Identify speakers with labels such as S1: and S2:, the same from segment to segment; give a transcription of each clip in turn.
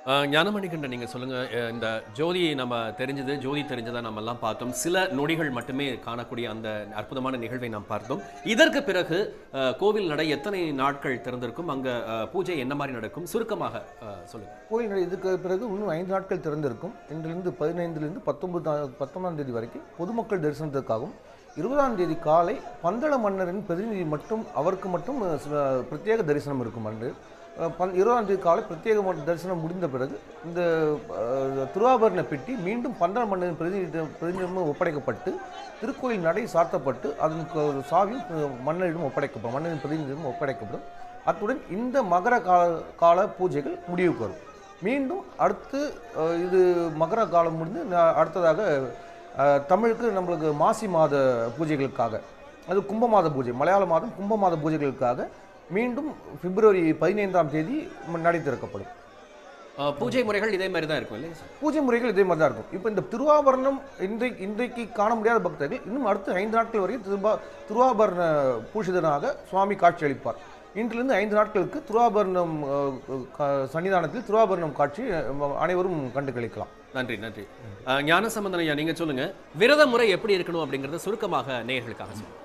S1: ஞானமணிகண்டன் நீங்க சொல்லுங்க. இந்த ஜோதி நம்ம தெரிஞ்சது, ஜோதி தெரிஞ்சதா நம்ம எல்லாம் பார்த்தோம். சில நொடிகள் மட்டுமே காணக்கூடிய அந்த அற்புதமான நிகழ்வை நாம் பார்த்தோம். இதற்கு பிறகு கோவில் நடை எத்தனை நாட்கள் திறந்திருக்கும்? அங்க பூஜை என்ன மாதிரி நடக்கும்? சுருக்கமாக சொல்லுங்க.
S2: கோயில் நடை இதுக்கு பிறகு இன்னும் 5 நாட்கள் திறந்திருக்கும். இன்றிலிருந்து 15லிருந்து 19ஆம் தேதி வரைக்கும் பொதுமக்கள் தரிசனத்திற்காகவும், 20ஆம் தேதி காலை பந்தள மன்னரின் பிரதிநிதி மட்டும் அவருக்கு மட்டும் பிரத்யேக தரிசனம் இருக்கும். அன்று 20ஆம் தேதி காலை பிரத்யேக தரிசனம் முடிந்த பிறகு இந்த திருவாபரண பெட்டி மீண்டும் பந்தள மன்னரின் பிரதிநிதியிடம் ஒப்படைக்கப்பட்டு திருக்கோயில் நடை சாத்தப்பட்டு அதன் சாவியும் மன்னரிடம் ஒப்படைக்கப்படும், மன்னரின் பிரதிநிதியிடம் ஒப்படைக்கப்படும். அத்துடன் இந்த மகர கால பூஜைகள் முடிவுக்கு வரும். மீண்டும் அடுத்து இது மகர காலம் முடிந்து அடுத்ததாக தமிழுக்கு நம்மளுக்கு மாசி மாத பூஜைகளுக்காக, அது கும்ப மாத பூஜை, மலையாள மாதம் கும்ப மாத பூஜைகளுக்காக மீண்டும் பிப்ரவரி 15ஆம் தேதி நடை திறக்கப்படும்.
S1: பூஜை முறைகள் இதே மாதிரி தான் இருக்கும் இல்லையா?
S2: பூஜை முறைகள் இதே மாதிரி தான் இருக்கும். இப்போ இந்த திருவாபரணம் இன்றைக்கு காண முடியாத பக்தர்கள் இன்னும் அடுத்த 5 நாட்கள் வரைக்கும் திருவாபரண பூஷிதனாக சுவாமி காட்சி அளிப்பார். இன்றிலிருந்து 5 நாட்களுக்கு திருவாபரணம் சன்னிதானத்தில் திருவாபரணம் காட்சி அனைவரும் கண்டு கழிக்கலாம்.
S1: நன்றி நன்றி. ஞானசம்பந்தன் ஐயா, நீங்க சொல்லுங்க, விரத முறை எப்படி இருக்கணும் அப்படிங்கறத சுருக்கமாக நேயர்களுக்காக சொல்லுங்க.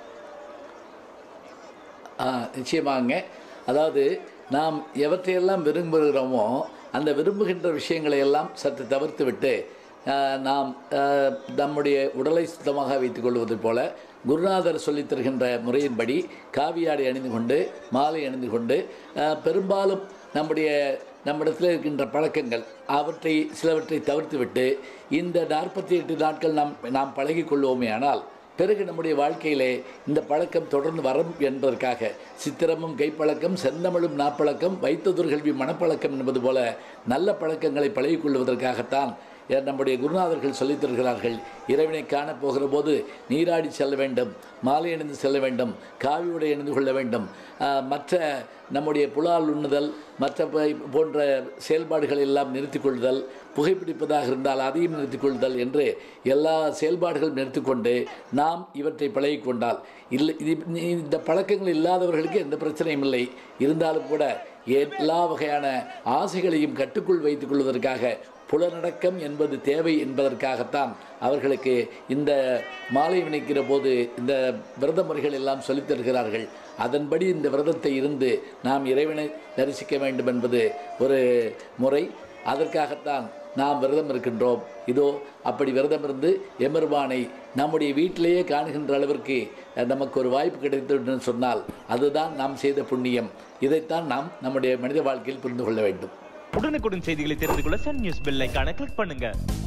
S3: நிச்சயமாங்க. அதாவது நாம் எவற்றையெல்லாம் விரும்புகிறோமோ அந்த விரும்புகின்ற விஷயங்களை எல்லாம் சற்று தவிர்த்து விட்டு நாம் நம்முடைய உடலை சுத்தமாக வைத்துக் கொள்வது போல குருநாதர் சொல்லித் தருகின்ற முறையின்படி காவியாடை அணிந்து கொண்டு மாலை அணிந்து கொண்டு பெரும்பாலும் நம்மிடத்தில் இருக்கின்ற பழக்கங்கள் சிலவற்றை தவிர்த்து விட்டு இந்த 48 நாட்கள் நாம் பழகி கொள்வோமே ஆனால் பிறகு நம்முடைய வாழ்க்கையிலே இந்த பழக்கம் தொடர்ந்து வரும் என்பதற்காக சித்திரமும் கைப்பழக்கம், செந்தமிழும் நாப்பழக்கம், வைத்ததுர்கல்வி மனப்பழக்கம் என்பது போல நல்ல பழக்கங்களை பழகிக்கொள்வதற்காகத்தான் நம்முடைய குருநாதர்கள் சொல்லித் தருகிறார்கள். இறைவனை காண போகிற போது நீராடி செல்ல வேண்டும், மாலை அணிந்து செல்ல வேண்டும், காவி உடை அணிந்து கொள்ள வேண்டும், மற்ற நம்முடைய புலால் உண்ணுதல் மற்ற போன்ற செயல்பாடுகள் எல்லாம் நிறுத்திக் கொள்ளுதல், புகைப்பிடிப்பதாக இருந்தால் அதையும் நிறுத்திக் கொள்ளுதல் என்று எல்லா செயல்பாடுகளும் நிறுத்திக்கொண்டு நாம் இவற்றை பழகிக்கொண்டால் இந்த பழக்கங்கள் இல்லாதவர்களுக்கு எந்த பிரச்சனையும் இல்லை. இருந்தாலும் கூட எல்லா வகையான ஆசைகளையும் கட்டுக்குள் வைத்துக் கொள்வதற்காக புலனடக்கம் என்பது தேவை என்பதற்காகத்தான் அவர்களுக்கு இந்த மாலை வினைக்கிற போது இந்த விரத முறைகள் எல்லாம் சொல்லித் தருகிறார்கள். அதன்படி இந்த விரதத்தை இருந்து நாம் இறைவனை தரிசிக்க வேண்டும் என்பது ஒரு முறை. அதற்காகத்தான் நாம் விரதம் இருக்கின்றோம். இதோ அப்படி விரதம் இருந்து எம்பெருமானை நம்முடைய வீட்டிலேயே காணுகின்ற அளவிற்கு நமக்கு ஒரு வாய்ப்பு கிடைத்தது சொன்னால் அதுதான் நாம் செய்த புண்ணியம். இதைத்தான் நாம் நம்முடைய மனித வாழ்க்கையில் புரிந்து கொள்ள வேண்டும்.
S4: உடனுக்குடன் செய்திகளை தெரிந்து கொள்ள சன் நியூஸ் பெல் ஐகானை கிளிக் பண்ணுங்க.